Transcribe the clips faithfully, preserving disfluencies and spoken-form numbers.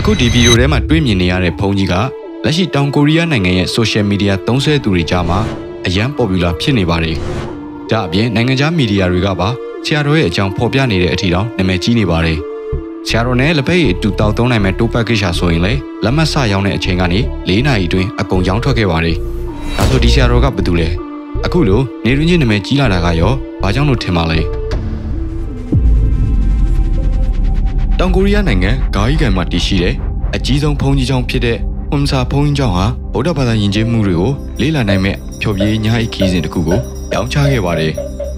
အခုဒီဗီဒီယိုထဲမှာတွေ့မြင်နေရတဲ့ဖုန်းကြီးကလက်ရှိတောင်ကိုရီးယားနိုင်ငံရဲ့ social media သုံးစွဲသူတွေကြားမှာအရန် popular ဖြစ်နေပါတယ်။ဒါအပြင်နိုင်ငံခြားမီဒီယာတွေကပါဆရာတော်ရဲ့အကြောင်းဖော်ပြနေတဲ့အထီတောင်နာမည်ကြီးနေပါတယ်။ဆရာတော်နဲ့လက်ဖက်ရည်အတူတောက်သုံးနိုင်မဲ့တိုးပတ်ကိစ္စဆိုရင်လေလက်မှတ်စရောင်းတဲ့အချိန်ကနေ၄နာရီအတွင်းအကုန်ရောင်းထွက်ခဲ့ပါတယ်။ဒါဆိုဒီဆရာတော်ကဘာတူလဲ။အခုလိုနေရင်းချင်းနာမည်ကြီးလာတာကရောဘာကြောင့်လို့ထင်ပါလဲ။တောင်ကိုရီးယားနိုင်ငံဂါဟီကန်မှာတည်ရှိတဲ့အကြီးဆုံးဘုံကြီးကျောင်းဖြစ်တဲ့ဟွန်ဆာဘုံကြီးကျောင်းဟာဗုဒ္ဓဘာသာယဉ်ကျေးမှုတွေကိုလေးလာနိုင်မဲ့ဖြော်ပြရေးညာခီးစဉ်တစ်ခုကိုရောင်းချခဲ့ပါတယ်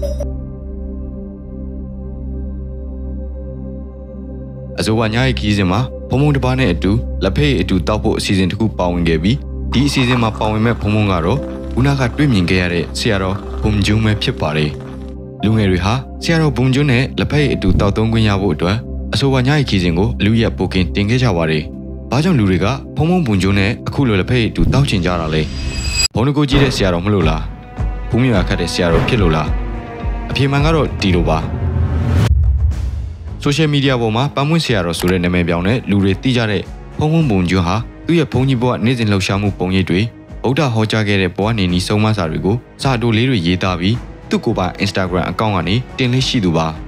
။အဆိုပါညာခီးစဉ်မှာဘုံဘုံတစ်ပါးနဲ့အတူလက်ဖက်ရည်အတူတောက်ဖို့အစီအစဉ်တစ်ခုပါဝင်ခဲ့ပြီးဒီအစီအစဉ်မှာပါဝင်မဲ့ဘုံဘုံကတော့ခုနကတွေ့မြင်ခဲ့ရတဲ့ဆရာတော်ဘုံကျုံပဲဖြစ်ပါတယ်။လူငယ်တွေဟာဆရာတော်ဘုံကျုံနဲ့လက်ဖက်ရည်အတူတောက်သုံးခွင့်ရဖို့အတွက်အဆိုပါညာခီးစဉ်ကိုလူရက်ပိုကင်တင်ခဲ့ကြပါတယ်။ဘာကြောင့်လူတွေကဖုံဖုံဘုံကျုံနဲ့အခုလိုလက်ဖက်ရည်အတူတောက်ချင်ကြတာလဲ။ဘုံတကူကြီးတဲ့ဆရာတော်မလို့လား။ဘုံမြာခတ်တဲ့ဆရာတော်ဖြစ်လို့လား။အဖြေမှန်ကတော့ဒီလိုပါ။ social media ပေါ်မှာပန်းမွှင့်ဆရာတော်ဆိုတဲ့နာမည်ပြောင်းနဲ့လူတွေသိကြတဲ့ဖုံဖုံဘုံကျုံဟာသူ့ရဲ့ဘုံကြီးဘဝနေ့စဉ်လှုပ်ရှားမှုပုံရိပ်တွေဗုဒ္ဓဟောကြားခဲ့တဲ့ဘဝနေနီဆုံးမစာတွေကိုစာတိုလေးတွေရေးသားပြီးသူ့ကိုယ်ပိုင် Instagram အကောင့်ကနေတင်လေးရှိသူပါ။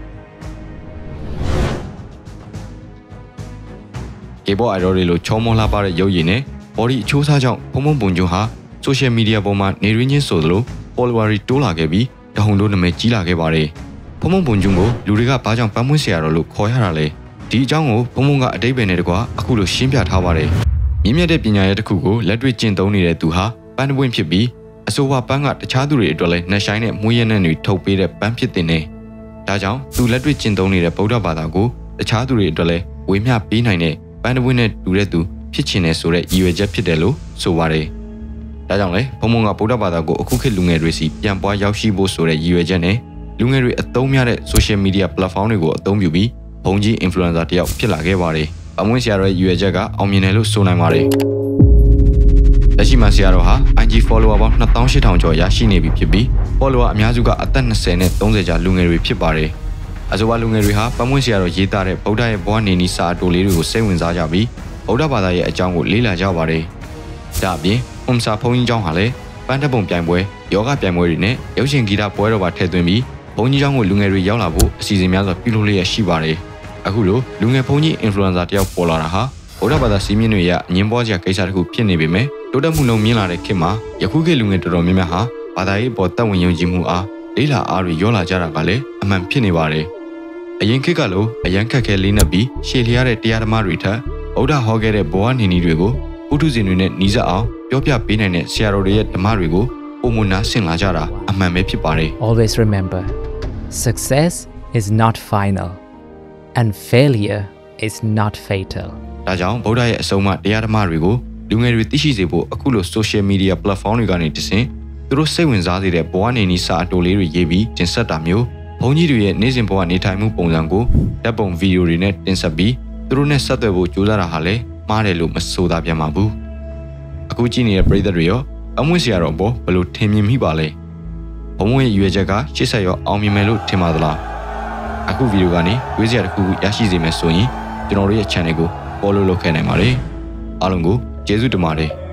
K-pop idol တွေလိုချောမောလှပတဲ့ရုပ်ရည်နဲ့ body အချိုးစားကြောင့်ဖုံဖုံပုံကျုံဟာ social media ပေါ်မှာနေရင်းချင်းဆိုသလို follower တွေတိုးလာခဲ့ပြီးတဟုန်တို့နာမည်ကြီးလာခဲ့ပါတယ်။ဖုံဖုံပုံကျုံကိုလူတွေကဘာကြောင့်ပန်းမွှင့်ဆရာတော်လို့ခေါ်ရတာလဲ။ဒီအကြောင်းကိုဖုံဖုံကအတိတ်ပဲနဲ့တကွာအခုလိုရှင်းပြထားပါတယ်။မြင့်မြတ်တဲ့ပညာရဲ့တစ်ခုကိုလက်တွေ့ကျင့်သုံးနေတဲ့သူဟာပန်းတပွင့်ဖြစ်ပြီးအဆိုပါပန်းကတခြားသူတွေအတွက်လည်းနှက်ဆိုင်တဲ့မွေးရနဲ့တွေထုတ်ပေးတဲ့ပန်းဖြစ်တဲ့နေ။ဒါကြောင့်သူလက်တွေ့ကျင့်သုံးနေတဲ့ဗုဒ္ဓဘာသာကိုတခြားသူတွေအတွက်လည်းဝေမျှပေးနိုင်တဲ့ပန်းတပွင့်နဲ့တူတဲ့သူဖြစ်ချင်တယ်ဆိုတဲ့ရည်ရွယ်ချက်ဖြစ်တယ်လို့ဆိုပါတယ်။ဒါကြောင့်လေဘုံဘုံကဗုဒ္ဓဘာသာကိုအခုခေတ်လူငယ်တွေစီပြန်ပွားရောက်ရှိဖို့ဆိုတဲ့ရည်ရွယ်ချက်နဲ့လူငယ်တွေအသုံးများတဲ့ social media platform တွေကိုအသုံးပြုပြီးဘုံကြီး influencer တယောက်ဖြစ်လာခဲ့ပါတယ်။အမွှေးဆရာတော်ရဲ့ရည်ရွယ်ချက်ကအောင်မြင်တယ်လို့ဆိုနိုင်ပါတယ်။လက်ရှိမှာဆရာတော်ဟာ I G follower ပေါင်းနှစ်သောင်းရှစ်ထောင်ကျော်ရရှိနေပြီဖြစ်ပြီး follower အများစုကအသက်နှစ်ဆယ်နဲ့သုံးဆယ်ကြားလူငယ်တွေဖြစ်ပါတယ်။အဆိုပါလူငယ်တွေဟာပန်းမွှင့်ဆရာတော်ရေးသားတဲ့ဗုဒ္ဓရဲ့ဘဝနေနီစာအတိုလေးတွေကိုစိတ်ဝင်စားကြပြီးဗုဒ္ဓဘာသာရဲ့အကြောင်းကိုလေ့လာကြပါတယ်။ဒါအပြင်ဟွန်ဆာဘုန်းကြီးကျောင်းဟာလည်းပန်းတပုံပြိုင်ပွဲယောဂပြိုင်ပွဲတွေနဲ့ရုပ်ရှင်ဂီတပွဲတော်ပါထည့်သွင်းပြီးဘုန်းကြီးကျောင်းကိုလူငယ်တွေရောက်လာဖို့အစီအစဉ်များစွာပြုလုပ်လျက်ရှိပါတယ်။အခုလိုလူငယ်ဘုန်းကြီး influencer တယောက်ပေါ်လာတာဟာဗုဒ္ဓဘာသာစီးမြင့်တွေရဲ့အငင်းပွားစရာကိစ္စတစ်ခုဖြစ်နေပေမဲ့တိုးတက်မှုနှုန်းမြင့်လာတဲ့ခေတ်မှာယခုခေတ်လူငယ်တော်တော်များများဟာဘာသာရေးပေါ်တက်ဝင်ယုံကြည်မှုအားလေးလာအားတွေရောလာကြတာကလည်းအမှန်ဖြစ်နေပါတယ်။အရင်ခေတ်ကလိုအရန်ခက်ခဲလေးနက်ပြီးရှေ့လျားတဲ့တရားဓမ္မတွေထက်ဗုဒ္ဓဟောခဲ့တဲ့ဘဝနေနည်းတွေကိုပုထုဇဉ်တွေနဲ့နှီးစပ်အောင်ပြောပြပေးနိုင်တဲ့ဆရာတော်တွေရဲ့ဓမ္မတွေကိုပုံမနာဆင်လာကြတာအမှန်ပဲဖြစ်ပါတယ်။ Always remember, success is not final and failure is not fatal. ဒါကြောင့်ဗုဒ္ဓရဲ့အဆုံးအမတရားဓမ္မတွေကိုလူငယ်တွေသိရှိစေဖို့အခုလို social media platform တွေကနေတဆင့်သူတို့စိတ်ဝင်စားစေတဲ့ဘဝနေနည်းစာအတိုလေးတွေရေးပြီးတင်ဆက်တာမျိုးဘုန်းကြီးတွေရဲ့နေ့စဉ်ဘဝနေထိုင်မှုပုံစံကိုဓာတ်ပုံဗီဒီယိုတွေနဲ့တင်ဆက်ပြီးသူတို့နဲ့ဆက်သွယ်ဖို့ကြိုးစားတာဟာလည်းမှားတယ်လို့မဆိုတာပြန်ပါဘူးအခုကြည့်နေတဲ့ပရိသတ်တွေရောအမွှေးဆရာတော်ဘောဘလို့ထင်မြင်မိပါလဲဘုံမွေးရွေချက်ကရှစ်ဆက်ရောအောင်မြင်မယ်လို့ထင်ပါသလားအခုဗီဒီယိုကနေဝေးစရာတစ်ခုခုရရှိစေမယ်ဆိုရင်ကျွန်တော်တို့ရဲ့ channel ကို follow လုပ်ခဲ့နိုင်ပါတယ်အားလုံးကိုကျေးဇူးတင်ပါတယ်